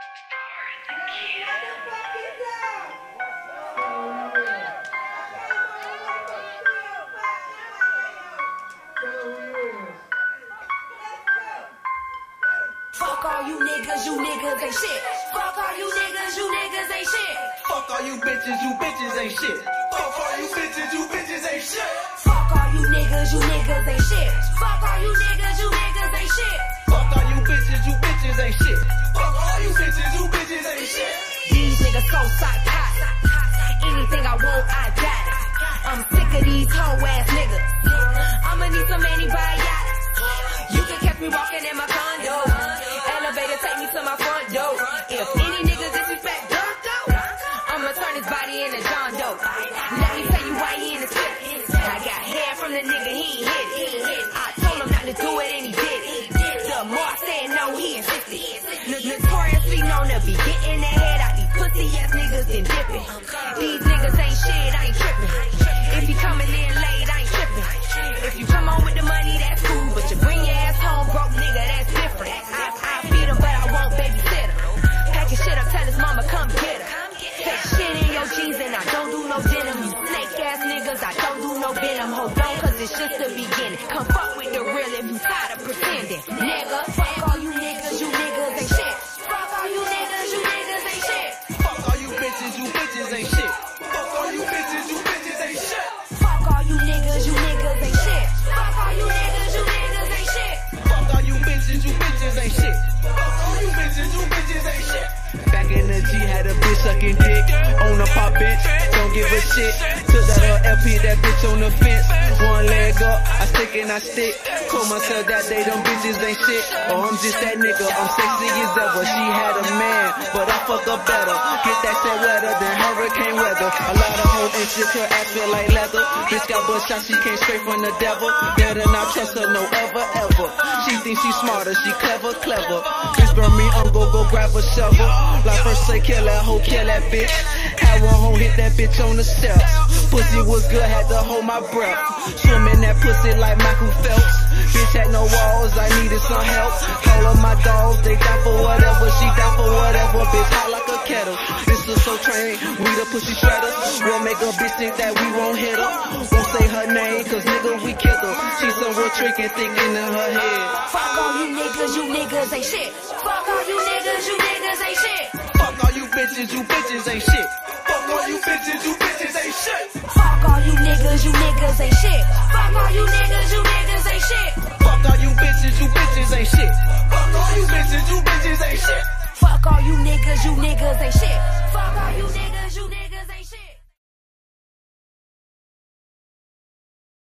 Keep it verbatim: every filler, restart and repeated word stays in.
Fuck all you niggas, you niggas ain't shit. Fuck all you niggas, you niggas ain't shit. Fuck all you bitches, you bitches ain't shit. Fuck all you bitches, you bitches ain't shit. Fuck all you niggas, you niggas ain't shit. Fuck all you niggas, you niggas ain't shit. Fuck all you bitches, you bitches ain't shit. Fuck all you bitches, you bitches ain't shit. These niggas so psychotic. Anything I want, I got it. I'm sick of these hoe ass niggas. I'ma need some antibiotics. You can catch me walking in my condo. Elevator take me to my front door. If any niggas disrespect John Doe, I'ma turn his body into John Doe. Let me tell you why he in the spit. I got hair from the nigga, he ain't hit it. I told him not to do it and he did it. The more I said no, he insisted. Notoriously known to be getting the head out these pussy ass niggas and dipping. These niggas ain't shit, I ain't tripping. If you coming in late, I ain't tripping. If you come home with the money, that's cool. But you bring your ass home broke, nigga, that's different. I, I feed him, but I won't babysit him. Pack your shit up, tell his mama come get her. Take shit in your jeans and I don't do no denim. You snake ass niggas, I don't do no venom. Hold on, cause it's just the beginning. Come fuck with the real if you tired of pretending. Nigga, fuck all you niggas, you niggas ain't shit. Fuck all you niggas, you niggas ain't shit. Fuck all you bitches, you bitches ain't shit. Fuck all you bitches, you bitches ain't shit. Fuck all you niggas, you niggas ain't shit. Fuck all you niggas, you niggas ain't shit. Fuck all you bitches, you bitches ain't shit. Fuck all you bitches, you bitches ain't shit. Back in the G, had a bitch sucking dick on a pop bench, don't give a shit. Took that L P, that bitch on the fence. One leg up, I stick and I stick. Told myself that day them bitches ain't shit. Oh, I'm just that nigga, I'm sexy as ever. She had a man, but I fuck her better. Get that shit wetter than hurricane weather. A lot of hoes and shit, her ass feel like leather. Bitch got butt shot, she came straight from the devil. Better not trust her, no ever, ever. She thinks she smarter, she clever, clever. Bitch burn me, I'm gon' go grab a shovel. Like first say kill that hoe, kill that bitch. Had one hoe hit that bitch on the steps. Pussy was good, had to hold my breath. Swim in that pussy like Michael Phelps. Bitch had no walls, I needed some help. All of my dogs, they down for whatever. She down for whatever, bitch hot like a kettle. This is so trained, we the pussy shredder. We'll make a bitch think that we won't hit her. Won't say her name, cause nigga we kill her. She some real trickin' thinking in her head. Fuck all you niggas, you niggas ain't shit. Fuck all you niggas, you niggas ain't shit. Fuck all you bitches, you bitches ain't shit. Fuck all you bitches, you bitches ain't shit. Fuck all you niggas, you niggas ain't shit. Fuck all you niggas, you niggas ain't shit. Fuck all you bitches, you bitches ain't shit. Fuck all you bitches, you bitches ain't shit. Fuck all you niggas, you niggas ain't shit. Fuck all you niggas, you niggas.